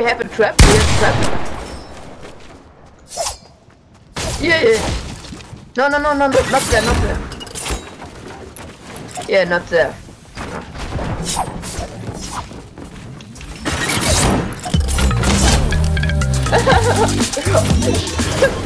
have a trap? We have a trap. Yeah. No, not there, not there. Yeah, not there. No.